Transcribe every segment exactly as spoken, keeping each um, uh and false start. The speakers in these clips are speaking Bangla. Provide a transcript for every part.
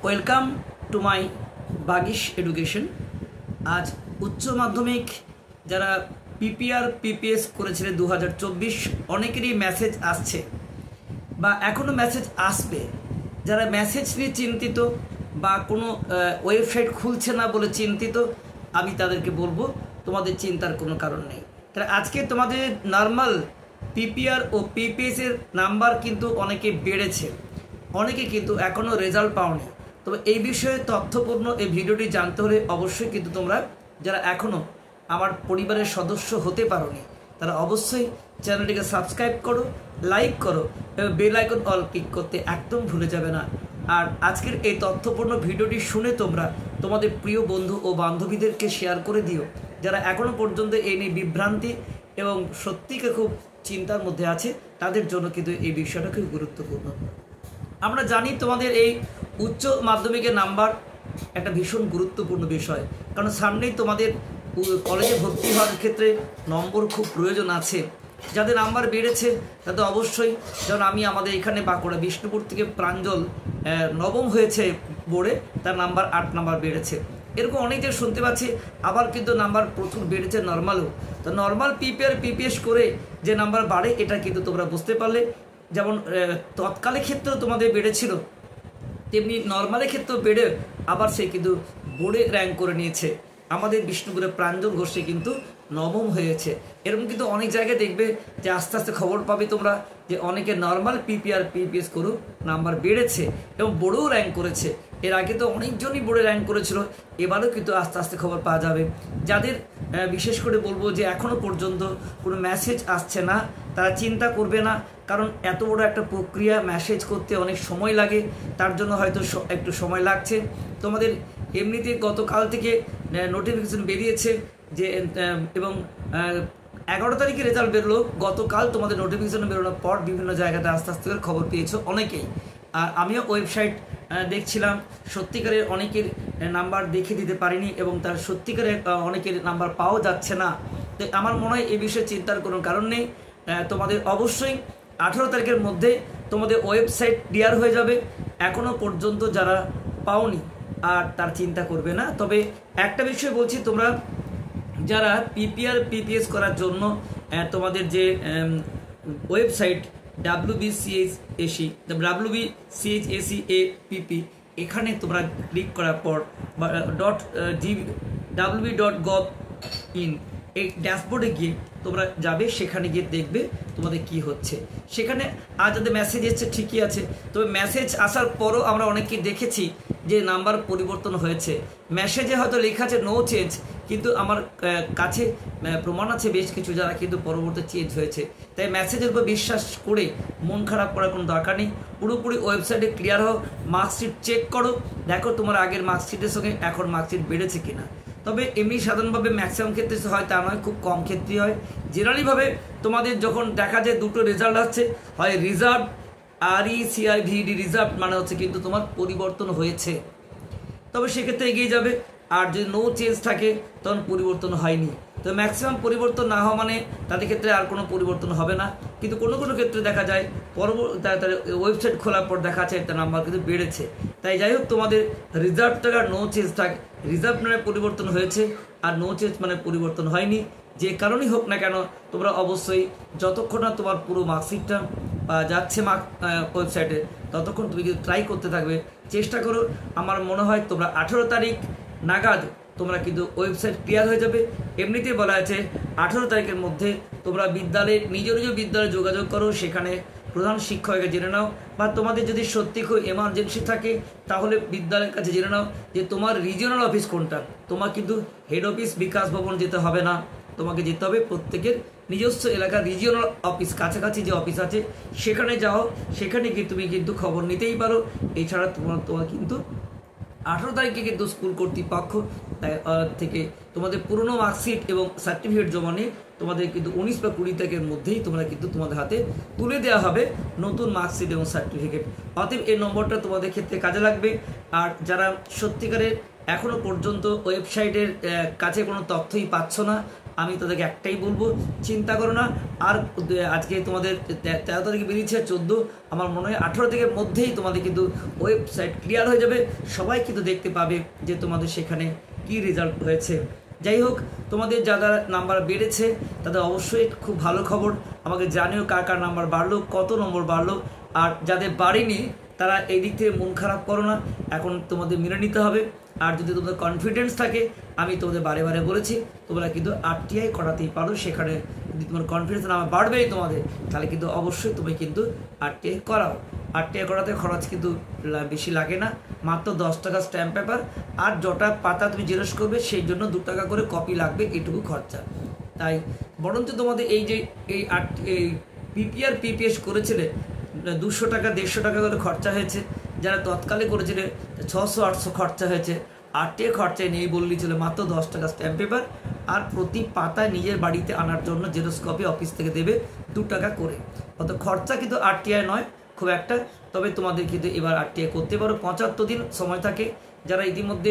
Welcome to my Bagish education. আজ উচ্চ মাধ্যমিক যারা পিপিআর পিপিএস করেছিলেন দু হাজার চব্বিশ অনেকেরই মেসেজ আসছে বা এখনও মেসেজ আসবে। যারা মেসেজ নিয়ে চিন্তিত বা কোনো ওয়েবসাইট খুলছে না বলে চিন্তিত, আমি তাদেরকে বলবো তোমাদের চিন্তার কোনো কারণ নেই। তাহলে আজকে তোমাদের নর্মাল পিপিআর ও পিপিএসের নাম্বার কিন্তু অনেকে বেড়েছে, অনেকে কিন্তু এখনও রেজাল্ট পাওনি। তবে এই বিষয়ে তথ্যপূর্ণ এই ভিডিওটি জানতে হলে অবশ্যই কিন্তু তোমরা যারা এখনও আমার পরিবারের সদস্য হতে পারোনি তারা অবশ্যই চ্যানেলটিকে সাবস্ক্রাইব করো, লাইক করো এবং বেল আইকন অল ক্লিক করতে একদম ভুলে যাবে না। আর আজকের এই তথ্যপূর্ণ ভিডিওটি শুনে তোমরা তোমাদের প্রিয় বন্ধু ও বান্ধবীদেরকে শেয়ার করে দিও যারা এখনও পর্যন্ত এই নিয়ে বিভ্রান্তি এবং সত্যিকে খুব চিন্তার মধ্যে আছে, তাদের জন্য কিন্তু এই বিষয়টা খুব গুরুত্বপূর্ণ। আমরা জানি তোমাদের এই উচ্চ মাধ্যমিকের নাম্বার একটা ভীষণ গুরুত্বপূর্ণ বিষয়, কারণ সামনেই তোমাদের কলেজে ভর্তি হওয়ার ক্ষেত্রে নম্বর খুব প্রয়োজন আছে। যাদের নাম্বার বেড়েছে তাদের অবশ্যই, যেমন আমি আমাদের এখানে বাঁকুড়া বিষ্ণুপুর থেকে প্রাঞ্জল নবম হয়েছে বোর্ডে, তার নাম্বার আট নাম্বার বেড়েছে। এরকম অনেক জায়গায় শুনতে পাচ্ছি। আবার কিন্তু নাম্বার প্রচুর বেড়েছে নর্মালও। তো নর্মাল পিপিআর পিপিএস করে যে নাম্বার বাড়ে এটা কিন্তু তোমরা বুঝতে পারলে। যেমন তৎকালের ক্ষেত্রেও তোমাদের বেড়েছিল, তেমনি নর্মালের ক্ষেত্রেও বেড়ে আবার সে কিন্তু বোর্ডে র্যাঙ্ক করে নিয়েছে। আমাদের বিষ্ণুপুরের প্রাঞ্জল ঘোষে কিন্তু নবম হয়েছে। এরকম কিন্তু অনেক জায়গায় দেখবে যে আস্তে আস্তে খবর পাবে তোমরা যে অনেকে নর্মাল পিপিআর পিপিএস করুক নাম্বার বেড়েছে এবং বোর্ডেও র্যাঙ্ক করেছে। এর আগে তো অনেকজনই বোর্ডে র্যাঙ্ক করেছিল, এবারেও কিন্তু আস্তে আস্তে খবর পাওয়া যাবে। যাদের বিশেষ করে বলবো যে এখনও পর্যন্ত কোনো মেসেজ আসছে না তারা চিন্তা করবে না, কারণ এত বড় একটা প্রক্রিয়া, মেসেজ করতে অনেক সময় লাগে, তার জন্য হয়তো একটু সময় লাগছে। তোমাদের এমনিতে গতকাল থেকে নোটিফিকেশন বেরিয়েছে যে এবং এগারো তারিখে রেজাল্ট বেরোলো, গতকাল তোমাদের নোটিফিকেশন বেরোনোর পর বিভিন্ন জায়গাতে আস্তে আস্তে করে খবর পেয়েছো অনেকেই। আর আমিও ওয়েবসাইট দেখছিলাম, সত্যিকারের অনেকের নাম্বার দেখে দিতে পারিনি এবং তার সত্যিকারের অনেকের নাম্বার পাওয়া যাচ্ছে না। তো আমার মনে হয় এই বিষয়ে চিন্তার কোনো কারণ নেই। তোমাদের অবশ্যই আঠেরো তারিখের মধ্যে তোমাদের ওয়েবসাইট ক্লিয়ার হয়ে যাবে। এখনও পর্যন্ত যারা পাওনি আর তার চিন্তা করবে না। তবে একটা বিষয় বলছি, তোমরা যারা পিপিআর পিপিএস করার জন্য তোমাদের যে website W B C H S E W B C H S E A PP, এখানে তোমরা ক্লিক করার পর বা dot G W B dot gov in এই ড্যাশবোর্ডে গিয়ে তোমরা যাবে, সেখানে গিয়ে দেখবে তোমাদের কি হচ্ছে। সেখানে আজ যাদের মেসেজ এসছে ঠিকই আছে, তবে মেসেজ আসার পরও আমরা অনেককে দেখেছি যে নাম্বার পরিবর্তন হয়েছে। মেসেজে হয়তো লেখা আছে নো চেঞ্জ, কিন্তু আমার কাছে প্রমাণ আছে বেশ কিছু যারা কিন্তু পরবর্তী চেঞ্জ হয়েছে। তাই মেসেজের উপর বিশ্বাস করে মন খারাপ করার কোনো দরকার নেই। পুরোপুরি ওয়েবসাইটে ক্লিয়ার হও, মার্কশিট চেক করো, দেখো তোমার আগের মার্কশিটের সঙ্গে এখন মার্কশিট বেড়েছে কিনা। তবে এমনি সাধারণভাবে ম্যাক্সিমাম ক্ষেত্রে হয় তা নয়, খুব কম ক্ষেত্রেই হয়। জেনারেলিভাবে তোমাদের যখন দেখা যায় দুটো রেজাল্ট আসছে, হয় রিজার্ভ আর ই সিআই ভিডি রিজার্ভ মানে হচ্ছে কিন্তু তোমার পরিবর্তন হয়েছে, তবে সেক্ষেত্রে এগিয়ে যাবে। আর যদি নো চেঞ্জ থাকে তখন পরিবর্তন হয়নি। তো ম্যাক্সিমাম পরিবর্তন না হওয়া মানে তাদের ক্ষেত্রে আর কোনো পরিবর্তন হবে না। কিন্তু কোনো কোনো ক্ষেত্রে দেখা যায় পরবর্তী তার ওয়েবসাইট খোলার পর দেখা যায় তার নাম্বার কিন্তু বেড়েছে। তাই যাই হোক, তোমাদের রিজার্ভ টাকা নো চেঞ্জ থাকে, রিজার্ভ মানে পরিবর্তন হয়েছে আর নো চেঞ্জ মানে পরিবর্তন হয়নি। যে কারণেই হোক না কেন তোমরা অবশ্যই যতক্ষণ না তোমার পুরো মার্কশিটটা যাচ্ছে মার্ক ওয়েবসাইটে ততক্ষণ তুমি কিন্তু ট্রাই করতে থাকবে, চেষ্টা করো। আমার মনে হয় তোমরা আঠেরো তারিখ নাগাদ তোমরা কিন্তু ওয়েবসাইট ক্লিয়ার হয়ে যাবে। এমনিতেই বলা আছে আঠেরো তারিখের মধ্যে তোমরা বিদ্যালয়ে নিজ নিজ বিদ্যালয়ে যোগাযোগ করো, সেখানে প্রধান শিক্ষককে জেনে নাও, বা তোমাদের যদি সত্যি খুব এমার্জেন্সি থাকে তাহলে বিদ্যালয়ের কাছে জেনে নাও যে তোমার রিজিওনাল অফিস কোনটা। তোমার কিন্তু হেড অফিস বিকাশ ভবন যেতে হবে না, তোমাকে যেতে হবে প্রত্যেকের নিজস্ব এলাকার রিজিওনাল অফিস, কাছাকাছি যে অফিস আছে সেখানে যাও, সেখানে গিয়ে তুমি কিন্তু খবর নিতেই পারো। এছাড়া তোমার তোমার কিন্তু আঠেরো তারিখে কিন্তু স্কুল কর্তৃপক্ষ থেকে তোমাদের পুরনো মার্কশিট এবং সার্টিফিকেট জমা নিয়ে তোমাদের কিন্তু উনিশ বা কুড়ি তারিখের মধ্যেই তোমরা কিন্তু তোমাদের হাতে তুলে দেওয়া হবে নতুন মার্কশিট এবং সার্টিফিকেট। অতএব এই নম্বরটা তোমাদের ক্ষেত্রে কাজে লাগবে। আর যারা সত্যিকারের এখনও পর্যন্ত ওয়েবসাইটের কাছে কোনো তথ্যই পাচ্ছ না, আমি তাদেরকে একটাই বলবো, চিন্তা করো না। আর আজকে তোমাদের তেরো তারিখে বেরিয়েছে, চোদ্দো, আমার মনে হয় আঠেরো তারিখের মধ্যেই তোমাদের কিন্তু ওয়েবসাইট ক্লিয়ার হয়ে যাবে, সবাই কিন্তু দেখতে পাবে যে তোমাদের সেখানে কি রেজাল্ট হয়েছে। যাই হোক, তোমাদের যারা নাম্বার বেড়েছে তাদের অবশ্যই খুব ভালো খবর, আমাকে জানিও কার কার নাম্বার বাড়লো, কত নম্বর বাড়লো। আর যাদের বাড়েনি তারা এই দিক থেকে মন খারাপ করো না, এখন তোমাদের মেনে নিতে হবে। আর যদি তোমাদের কনফিডেন্স থাকে, আমি তোমাদের বারে বারে বলেছি, তোমরা কিন্তু আরটিআই করাতেই পারো। সেখানে যদি তোমার কনফিডেন্স নাম্বার বাড়বেই তোমাদের, তাহলে কিন্তু অবশ্যই তুমি কিন্তু আরটিআই করাও। আরটিআই করাতে খরচ কিন্তু বেশি লাগে না, মাত্র দশ টাকা স্ট্যাম্প পেপার, আর যটা পাতা তুমি জেরক্স করবে সেই জন্য দু টাকা করে কপি লাগবে, এইটুকু খরচা। তাই বরঞ্চ তোমাদের এই যে এই আট এই পিপিআর পিপিএস করেছিলে, দুশো টাকা দেড়শো টাকা করে খরচা হয়েছে, যারা তৎকালে করেছিলে ছশো আটশো খরচা হয়েছে। আরটিআই খরচায় নেই বললি ছিল মাত্র দশ টাকা স্ট্যাম্প পেপার, আর প্রতি পাতায় নিজের বাড়িতে আনার জন্য জেরক্স কপি অফিস থেকে দেবে দু টাকা করে। অত খরচা কিন্তু আরটিআই নয় খুব একটা। তবে তোমাদের কিন্তু এবার আরটিআই করতে পারো, পঁচাত্তর দিন সময় থাকে। যারা ইতিমধ্যে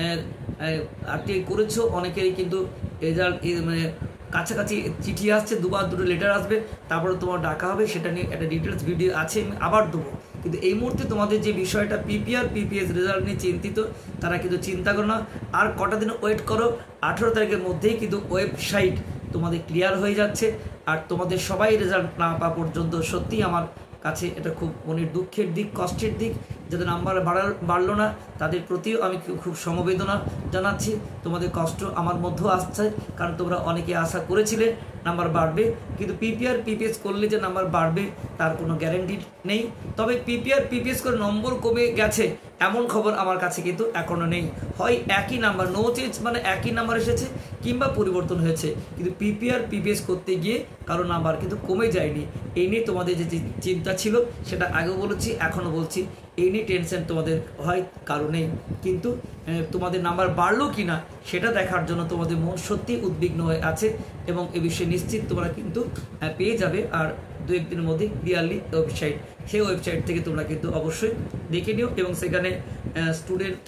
আরটিআই করেছো অনেকেরই কিন্তু রেজাল্ট মানে কাছাকাছি চিঠি আসছে, দুবার দুটো লেটার আসবে, তারপরে তোমার ডাকা হবে, সেটা নিয়ে একটা ডিটেলস ভিডিও আছে, আমি আবার দেবো। কিন্তু এই মুহূর্তে তোমাদের যে বিষয়টা পিপিআর পিপিএস রেজাল্ট নিয়ে চিন্তিত, তারা কিন্তু চিন্তা করো না, আর কটা দিন ওয়েট করো, আঠেরো তারিখের মধ্যেই কিন্তু ওয়েবসাইট তোমাদের ক্লিয়ার হয়ে যাচ্ছে। আর তোমাদের সবাই রেজাল্ট না পাওয়া পর্যন্ত সত্যিই আমার কাছে এটা খুব মনের দুঃখের দিক, কষ্টের দিক। যাদের নাম্বার বাড়ার বাড়লো না তাদের প্রতিও আমি খুব সমবেদনা জানাচ্ছি। তোমাদের কষ্ট আমার মধ্যেও আসছে, কারণ তোমরা অনেকে আশা করেছিলে নাম্বার বাড়বে, কিন্তু পিপিআর পিপিএস করলে যে নাম্বার বাড়বে তার কোনো গ্যারেন্টি নেই। তবে পিপিআর পিপিএস করে নম্বর কমে গেছে এমন খবর আমার কাছে কিন্তু এখনও নেই। হয় একই নাম্বার, নো চেঞ্জ মানে একই নাম্বার এসেছে, কিংবা পরিবর্তন হয়েছে, কিন্তু পিপিআর পিপিএস করতে গিয়ে কারো নাম্বার কিন্তু কমে যায়নি। এই নিয়ে তোমাদের যে চিন্তা ছিল সেটা আগেও বলেছি, এখনও বলছি, এই নিয়ে টেনশন তোমাদের হয় কারণে। কিন্তু তোমাদের নাম্বার বাড়লো কি না সেটা দেখার জন্য তোমাদের মন সত্যি উদ্বিগ্ন হয়ে আছে, এবং এ বিষয়ে নিশ্চিত তোমরা কিন্তু পেয়ে যাবে। আর দু একদিনের মধ্যে ক্লিয়ারলি ওয়েবসাইট, সেই ওয়েবসাইট থেকে তোমরা কিন্তু অবশ্যই দেখে নিও, এবং সেখানে স্টুডেন্ট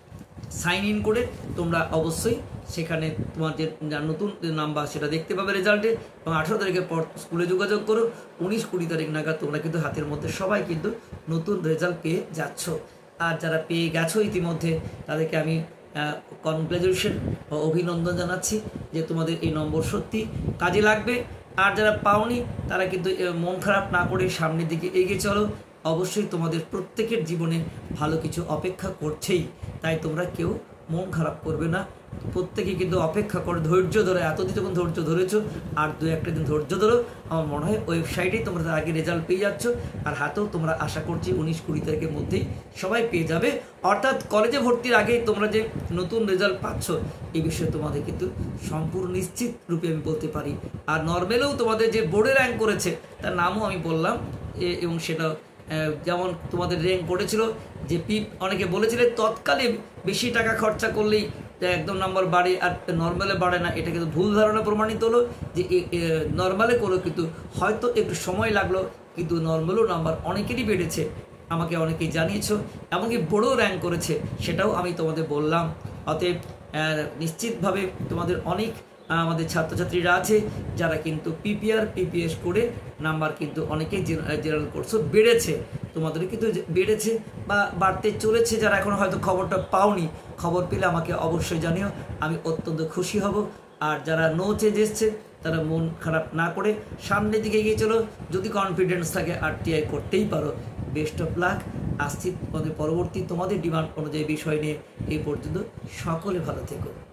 সাইন ইন করে তোমরা অবশ্যই সেখানে তোমার যে নতুন নাম্বার সেটা দেখতে পাবে রেজাল্টে। এবং আঠেরো তারিখের পর স্কুলে যোগাযোগ করো, উনিশ কুড়ি তারিখ নাগাদ তোমরা কিন্তু হাতের মধ্যে সবাই কিন্তু নতুন রেজাল্ট পেয়ে যাচ্ছ। আর যারা পেয়ে গেছো ইতিমধ্যে তাদেরকে আমি কনগ্রাচুলেশন ও অভিনন্দন জানাচ্ছি যে তোমাদের এই নম্বর সত্যি কাজে লাগবে। আর যারা পাওনি তারা কিন্তু মন খারাপ না করে সামনের দিকে এগিয়ে চলো, অবশ্যই তোমাদের প্রত্যেকের জীবনে ভালো কিছু অপেক্ষা করছেই। তাই তোমরা কেউ মন খারাপ করবে না, প্রত্যেকে কিন্তু অপেক্ষা করে ধৈর্য ধরে, এতদিন যখন ধৈর্য ধরেছো আর দু একটা দিন ধৈর্য ধরো, আমার মনে হয় ওয়েবসাইটেই তোমরা তার আগে রেজাল্ট পেয়ে যাচ্ছ। আর হাতেও তোমরা আশা করছি উনিশ কুড়ি তারিখের মধ্যেই সবাই পেয়ে যাবে। অর্থাৎ কলেজে ভর্তির আগেই তোমরা যে নতুন রেজাল্ট পাচ্ছ এই বিষয়ে তোমাদের কিন্তু সম্পূর্ণ নিশ্চিত রূপে আমি বলতে পারি। আর নর্মালেও তোমাদের যে বোর্ডে র্যাঙ্ক করেছে তার নামও আমি বললাম, এবং সেটা যেমন তোমাদের র্যাঙ্ক করেছিল যে পিপ, অনেকে বলেছিলে তৎকালে বেশি টাকা খরচা করলেই একদম নাম্বার বাড়ে আর নর্মালে বাড়ে না, এটা কিন্তু ভুল ধারণা প্রমাণিত হলো। যে নর্মালে করো কিন্তু হয়তো একটু সময় লাগলো, কিন্তু নর্মালও নাম্বার অনেকেরই বেড়েছে, আমাকে অনেকেই জানিয়েছো, এমনকি বড় র্যাঙ্ক করেছে সেটাও আমি তোমাদের বললাম। অতএব নিশ্চিতভাবে তোমাদের অনেক আমাদের ছাত্রছাত্রীরা আছে যারা কিন্তু পিপিআর পিপিএস করে নাম্বার কিন্তু অনেকেই জেনারেল কোর্সও বেড়েছে, তোমাদের কিন্তু বেড়েছে বা বাড়তে চলেছে। যারা এখন হয়তো খবরটা পাওনি, খবর পেলে আমাকে অবশ্যই জানিও, আমি অত্যন্ত খুশি হব। আর যারা নো চেঞ্জ এসছে তারা মন খারাপ না করে সামনের দিকে এগিয়ে চলো, যদি কনফিডেন্স থাকে আরটিআই করতেই পারো। Best of luck. আসছি তোমাদের পরবর্তী তোমাদের ডিমান্ড অনুযায়ী বিষয় নিয়ে। এই পর্যন্ত সকলে ভালো থেকো।